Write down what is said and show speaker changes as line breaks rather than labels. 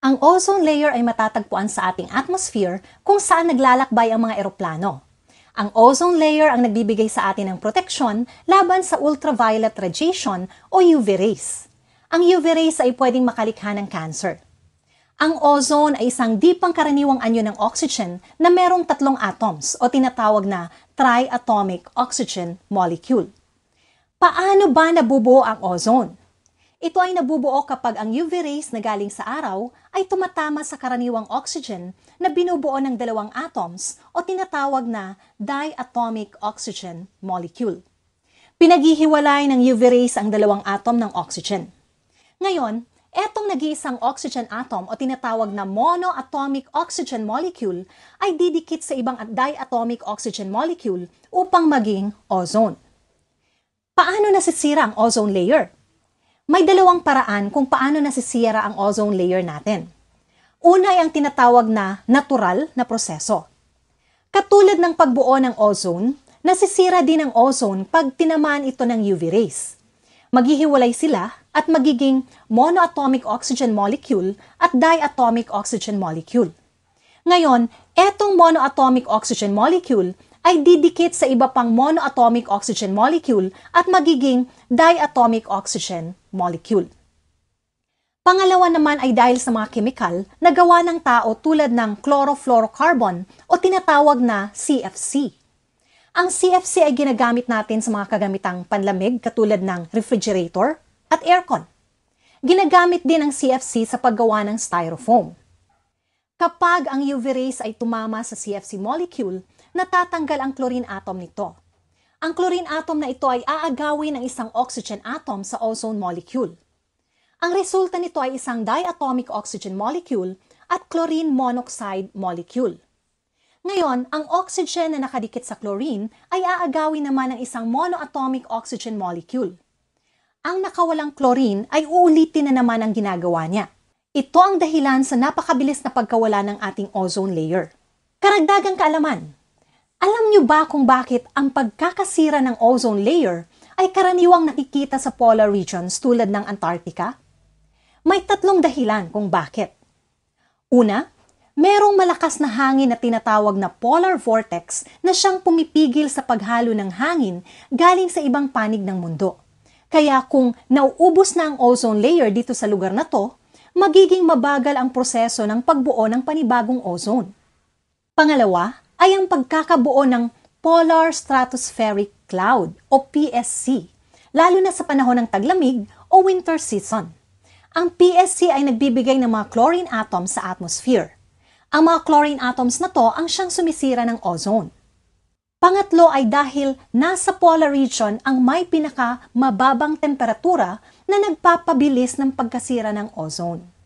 Ang ozone layer ay matatagpuan sa ating atmosphere kung saan naglalakbay ang mga eroplano. Ang ozone layer ang nagbibigay sa atin ng proteksyon laban sa ultraviolet radiation o UV rays. Ang UV rays ay pwedeng makalikha ng cancer. Ang ozone ay isang di pangkaraniwang anyo ng oxygen na merong 3 atoms o tinatawag na triatomic oxygen molecule. Paano ba nabubuo ang ozone? Ito ay nabubuo kapag ang UV rays na galing sa araw ay tumatama sa karaniwang oxygen na binubuo ng 2 atoms o tinatawag na diatomic oxygen molecule. Pinaghihiwalay ng UV rays ang 2 atom ng oxygen. Ngayon, etong nag-iisang oxygen atom o tinatawag na monoatomic oxygen molecule ay didikit sa ibang diatomic oxygen molecule upang maging ozone. Paano nasisira ang ozone layer? May 2 paraan kung paano nasisira ang ozone layer natin. Una ay ang tinatawag na natural na proseso. Katulad ng pagbuo ng ozone, nasisira din ang ozone pag tinamaan ito ng UV rays. Maghihiwalay sila at magiging monoatomic oxygen molecule at diatomic oxygen molecule. Ngayon, etong monoatomic oxygen molecule ay didikit sa iba pang monoatomic oxygen molecule at magiging diatomic oxygen molecule. Pangalawa naman ay dahil sa mga kemikal na gawa ng tao tulad ng chlorofluorocarbon o tinatawag na CFC. Ang CFC ay ginagamit natin sa mga kagamitang panlamig katulad ng refrigerator at aircon. Ginagamit din ang CFC sa paggawa ng styrofoam. Kapag ang UV rays ay tumama sa CFC molecule, natatanggal ang chlorine atom nito. Ang chlorine atom na ito ay aagawin ng isang oxygen atom sa ozone molecule. Ang resulta nito ay isang diatomic oxygen molecule at chlorine monoxide molecule. Ngayon, ang oxygen na nakadikit sa chlorine ay aagawin naman ng isang monoatomic oxygen molecule. Ang nakawalang chlorine ay uulitin na naman ang ginagawa niya. Ito ang dahilan sa napakabilis na pagkawala ng ating ozone layer. Karagdagang kaalaman. Alam niyo ba kung bakit ang pagkakasira ng ozone layer ay karaniwang nakikita sa polar regions tulad ng Antarctica? May 3 dahilan kung bakit. Una, merong malakas na hangin na tinatawag na polar vortex na siyang pumipigil sa paghalo ng hangin galing sa ibang panig ng mundo. Kaya kung nauubos na ang ozone layer dito sa lugar na to, magiging mabagal ang proseso ng pagbuo ng panibagong ozone. Pangalawa ay ang pagkakabuo ng Polar Stratospheric Cloud o PSC, lalo na sa panahon ng taglamig o winter season. Ang PSC ay nagbibigay ng mga chlorine atoms sa atmosphere. Ang mga chlorine atoms na to ang siyang sumisira ng ozone. Pangatlo ay dahil nasa polar region ang may pinaka mababang temperatura na nagpapabilis ng pagkasira ng ozone.